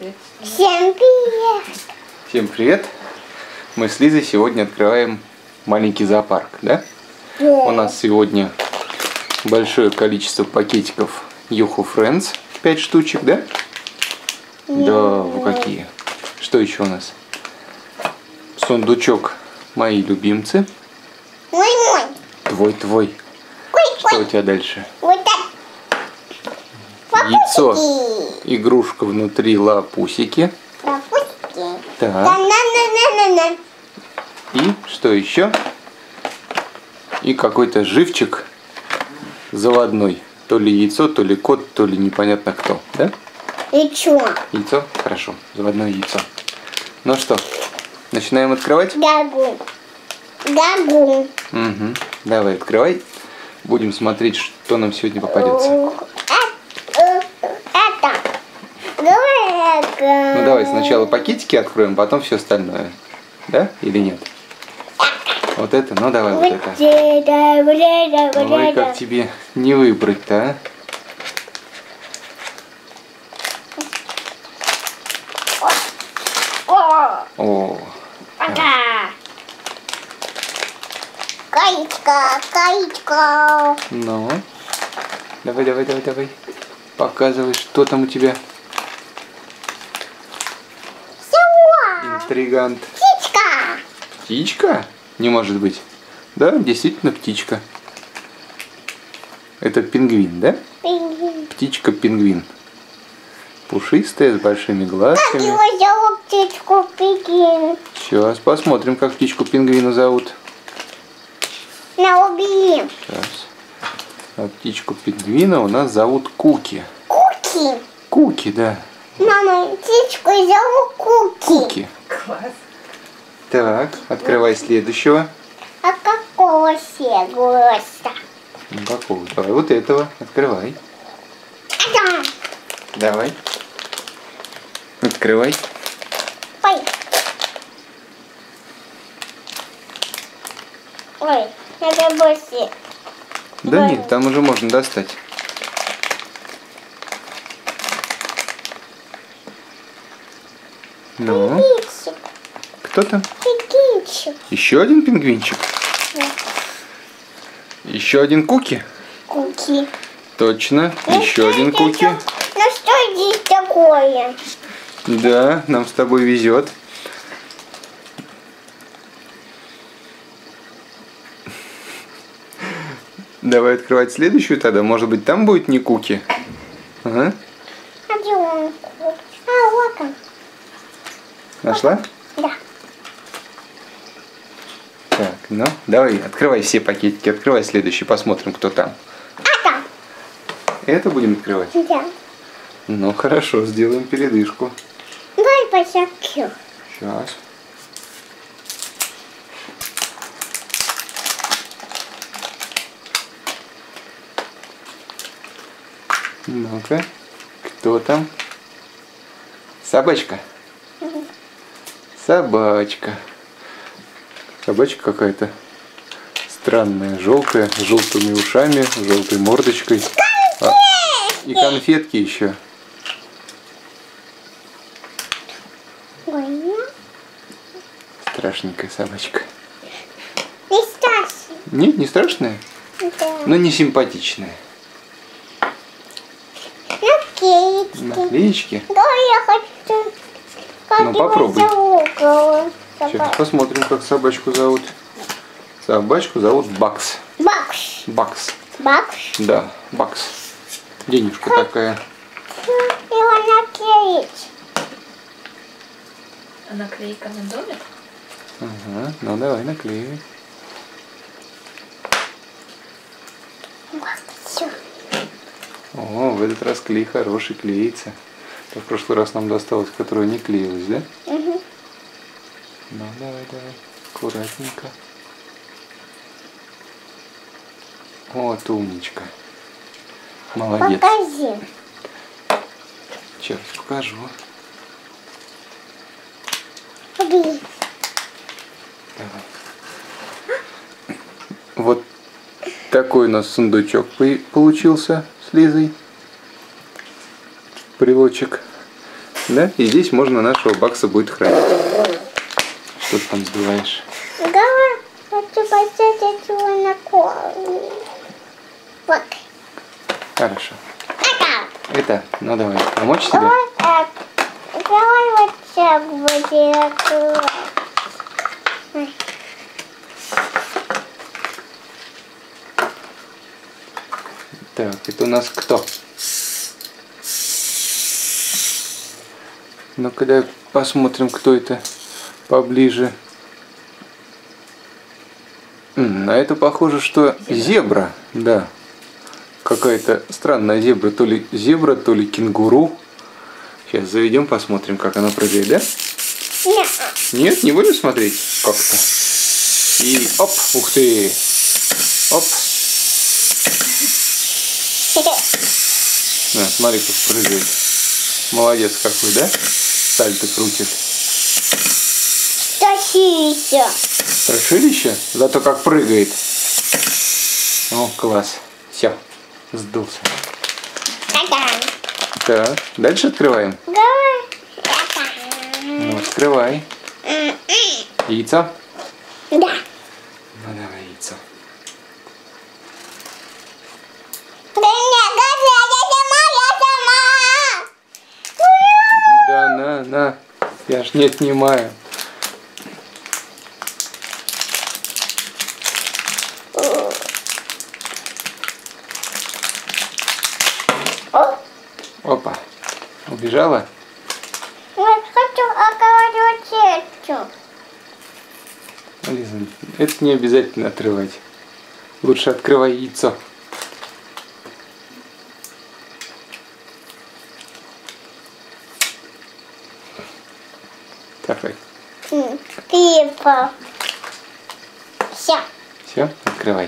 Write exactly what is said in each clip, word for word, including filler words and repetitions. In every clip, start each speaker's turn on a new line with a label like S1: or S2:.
S1: Всем привет!
S2: Всем привет! Мы с Лизой сегодня открываем маленький зоопарк, да?
S1: Да.
S2: У нас сегодня большое количество пакетиков Юху Friends, пять штучек, да?
S1: Да.
S2: Да, вот какие. Что еще у нас? Сундучок «Мои любимцы».
S1: Мой-мой!
S2: Твой-твой. Что у тебя дальше?
S1: Вот так.
S2: Яйцо,
S1: Папусики.
S2: игрушка внутри, лапусики.
S1: Папусики.
S2: Так.
S1: Да-на-на-на-на-на.
S2: И что еще? И какой-то живчик заводной. То ли яйцо, то ли кот, то ли непонятно кто. Да?
S1: И чё?
S2: Яйцо? Хорошо. Заводное яйцо. Ну что, начинаем открывать?
S1: Гагу. Гагу.
S2: Угу. Давай, открывай. Будем смотреть, что нам сегодня попадется.
S1: Это.
S2: Ну давай сначала пакетики откроем, потом все остальное. Да? Или нет? Вот это? Ну давай вот это. Ой, как тебе не выбрать-то, а? О.
S1: Каечка, каечка.
S2: Ну. Давай, давай, давай, давай. Показывай, что там у тебя.
S1: Все.
S2: Интригант.
S1: Птичка.
S2: Птичка? Не может быть. Да, действительно птичка. Это пингвин, да?
S1: Пингвин.
S2: Птичка-пингвин. Пушистая, с большими
S1: Как
S2: глазками.
S1: его зовут птичку пингвин?
S2: Сейчас посмотрим, как птичку-пингвина зовут.
S1: На убери.
S2: Сейчас. А птичку пингвина у нас зовут Куки.
S1: Куки.
S2: Куки, да.
S1: Мама, птичку зовут Куки.
S2: Куки.
S3: Класс.
S2: Так, открывай следующего.
S1: А какого сегоса?
S2: Ну, какого? Давай вот этого. Открывай.
S1: Это.
S2: Давай. Открывай.
S1: Ой. Ой, это больше.
S2: Да
S1: Ой.
S2: нет, там уже можно достать. Ну,
S1: Пингвинчик.
S2: кто там?
S1: Пингвинчик.
S2: Еще один пингвинчик.
S1: Да.
S2: Еще один Куки.
S1: Куки.
S2: Точно.
S1: Ну,
S2: Еще
S1: что
S2: один
S1: это
S2: Куки.
S1: за- Ну что здесь такое?
S2: Да, нам с тобой везет. Давай открывать следующую тогда. Может быть, там будет не Куки? Ага.
S1: А где он? А, вот он.
S2: Нашла?
S1: Да.
S2: Так, ну, давай, открывай все пакетики. Открывай следующий, посмотрим, кто там.
S1: Это.
S2: Это будем открывать?
S1: Да.
S2: Ну, хорошо, сделаем передышку.
S1: Дай посяки.
S2: Сейчас. Ну-ка, кто там? Собачка. Собачка. Собачка какая-то странная, желтая, с желтыми ушами, с желтой мордочкой. А, и конфетки еще.
S1: Ой, ну,
S2: Страшненькая собачка.
S1: не страшно.
S2: Нет, не страшная,
S1: Да.
S2: но не симпатичная.
S1: Наклеечки.
S2: Наклеечки.
S1: Да, я хочу. Как
S2: Ну,
S1: его
S2: попробуй.
S1: зовут?
S2: Сейчас посмотрим, как собачку зовут. Собачку зовут Бакс.
S1: Бакс.
S2: Бакс.
S1: Бакс.
S2: Да, Бакс. Денежка такая.
S1: Его наклеить.
S3: А наклейка на домик?
S2: Ага, ну давай наклеивай.
S1: Вот, все.
S2: О, в этот раз клей хороший, клеится. А в прошлый раз нам досталось, которая не клеилась, да?
S1: Угу.
S2: Ну давай, давай. Аккуратненько. Вот умничка. Молодец.
S1: Покажи.
S2: Сейчас покажу.
S1: Убери.
S2: Давай. Вот такой у нас сундучок получился с Лизой. Брелочек. Да? И здесь можно нашего бакса будет хранить. Что ты там сбиваешь?
S1: Давай, хочу поставить его на кол. Вот.
S2: Хорошо.
S1: Это.
S2: Это, ну давай, помочь тебе?
S1: Давай так. Давай вот так будет открывать.
S2: Так, это у нас кто? Ну-ка, дай посмотрим, кто это поближе. М, на это похоже, что зебра, да. Какая-то странная зебра, то ли зебра, то ли кенгуру. Сейчас заведем, посмотрим, как она прыгает, да?
S1: Нет.
S2: Нет, не будем смотреть как-то. И оп, ух ты, оп. На, смотри, как прыгает. Молодец какой, да? Сальто крутит.
S1: Страшилище.
S2: Страшилище? Зато как прыгает. О, класс. Все, сдулся.
S1: Это.
S2: Так, дальше открываем.
S1: Давай. Это.
S2: Ну, открывай. Яйцо?
S1: Да.
S2: Ну, давай яйцо. Да, на, на. Я ж не отнимаю. Опа. Убежала?
S1: Вот хочу открывать вот эту.
S2: Лиза, это не обязательно отрывать. Лучше открывай яйцо. Давай.
S1: Пипа. Все.
S2: Все, открывай.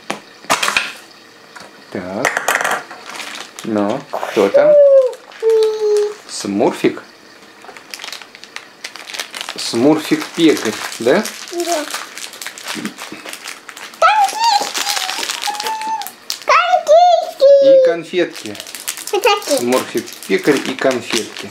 S2: Так. Ну, кто там? Смурфик? Смурфик пекарь, да?
S1: Да. Конфетки.
S2: И конфетки.
S1: Вот такие.
S2: Смурфик пекарь и конфетки.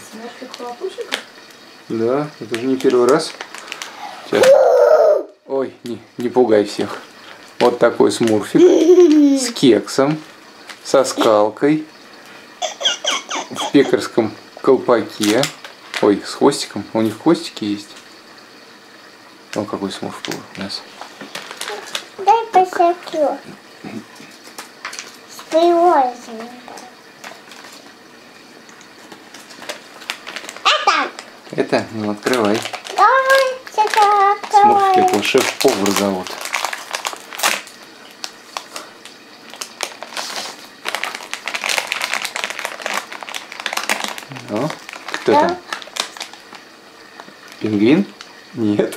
S2: Да, это же не первый раз. Сейчас. Ой, не, не пугай всех. Вот такой смурфик с кексом, со скалкой, в пекарском колпаке. Ой, с хвостиком. У них хвостики есть. О, какой смурф был у нас.
S1: Дай посоплю. С привозом. Это.
S2: Это, ну открывай.
S1: Давай сюда
S2: Смурфик,
S1: открывай.
S2: его шеф-повар зовут. Ну, кто
S1: Да.
S2: там? Пингвин? Нет.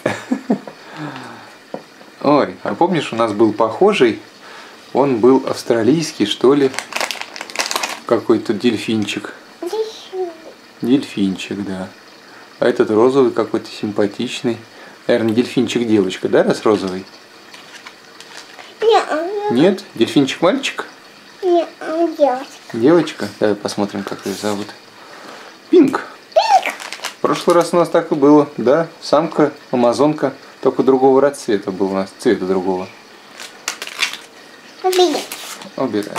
S2: Ой, а помнишь, у нас был похожий, он был австралийский, что ли, какой-то дельфинчик. Дельфинчик, да. А этот розовый какой-то симпатичный. Наверное, дельфинчик девочка, да, раз розовый?
S1: Нет,
S2: Нет? Дельфинчик мальчик?
S1: нет, девочка.
S2: Девочка? Давай посмотрим, как ее зовут. Пинк. Пинк. В прошлый раз у нас так и было, да? Самка, амазонка, только другого расцвета был у нас, цвета другого.
S1: Убери.
S2: Убираем.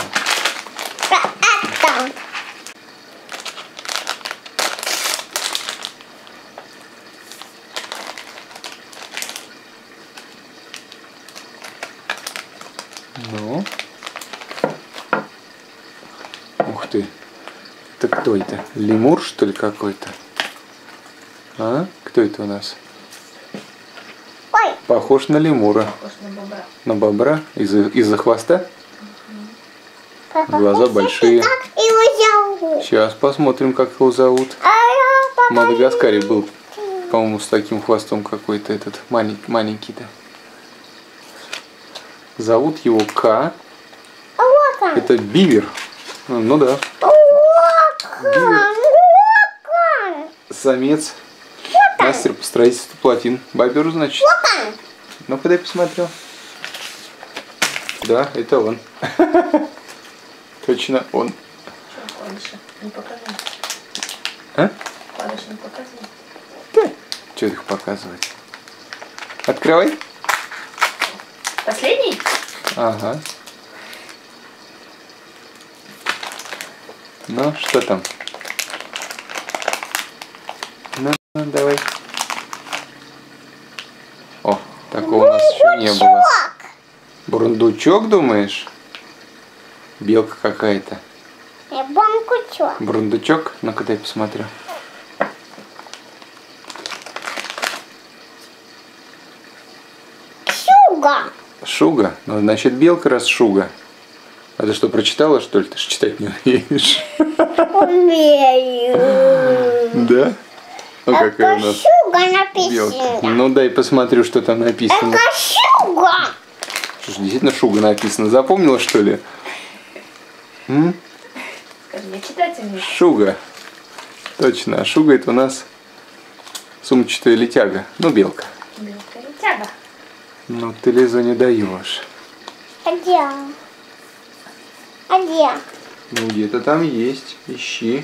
S1: Это.
S2: Ну. Ух ты. Это кто это? Лемур, что ли, какой-то? А? Кто это у нас?
S1: Ой.
S2: Похож на лемура.
S3: Похож на бобра.
S2: На бобра? Из-за из-за хвоста?
S1: Папа,
S2: Глаза
S1: посмотри,
S2: большие.
S1: Как его зовут?
S2: Сейчас посмотрим, как его зовут.
S1: А я
S2: В
S1: папа.
S2: Мадагаскаре был, по-моему, с таким хвостом какой-то этот малень- маленький-то. Зовут его К.
S1: А вот он.
S2: Это бивер. Ну, ну да.
S1: Вот он.
S2: Бивер.
S1: Вот он.
S2: Самец. Мастер по строительству плотин. Бобер, значит.
S1: Вот он.
S2: Ну-ка, дай посмотрю. Да, это он. Точно он.
S3: Что, вкладыши? Не покажи.
S2: А?
S3: Вкладыши Дальше не показывай.
S2: Да. Что их показывать? Открывай.
S3: Последний?
S2: Ага. Ну, что там? Ну, ну, давай. О, такого у нас еще не было. Бурундучок, думаешь? Белка какая-то.
S1: Я бомбучок.
S2: Бурундучок? Ну-ка дай посмотрю.
S1: Шуга.
S2: Шуга? Ну, значит, белка раз шуга. А ты что, прочитала, что ли? Ты же читать не умеешь.
S1: Умею.
S2: Да? Ну, какая у
S1: Это
S2: нас
S1: шуга
S2: белка.
S1: написано.
S2: Ну, дай посмотрю, что там написано.
S1: Это шуга.
S2: Что ж, действительно шуга написано. Запомнила, что ли? М?
S3: Скажи, я читать умею.
S2: Шуга. Точно. А шуга это у нас сумчатая летяга. Ну, белка.
S3: Белка и тяга.
S2: Ну, ты Лизу не даешь.
S1: А где? А где?
S2: Ну, где-то там есть. Ищи.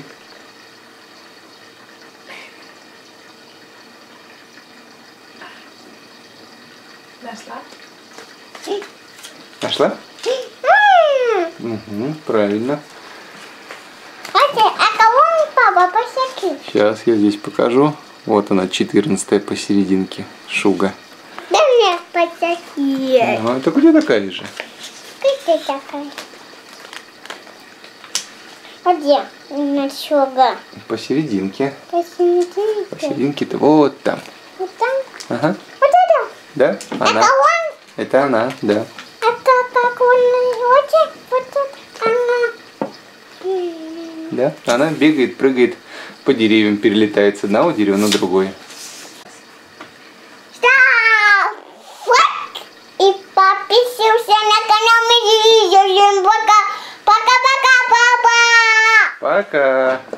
S3: Нашла?
S2: Нашла?
S1: М,
S2: Угу, правильно.
S1: Смотри, а кого папа посеки?
S2: Сейчас я здесь покажу. Вот она, четырнадцатая посерединке. Шуга.
S1: Да мне посеки.
S2: Ну, это где такая же?
S1: Ты такая? А где? На шуга.
S2: Посерединке.
S1: Посерединке.
S2: Посерединке-то вот там.
S1: Вот там?
S2: Ага.
S1: Вот это?
S2: Да? Она.
S1: Это он?
S2: Это она, да.
S1: Это как он вот, вот тут она. М,
S2: Да. Она бегает, прыгает по деревьям, перелетает с одного дерева на другое.
S1: Стоп! Вот. И подписывайся на канал Медведя. Всем пока. Пока-пока, папа.
S2: Пока.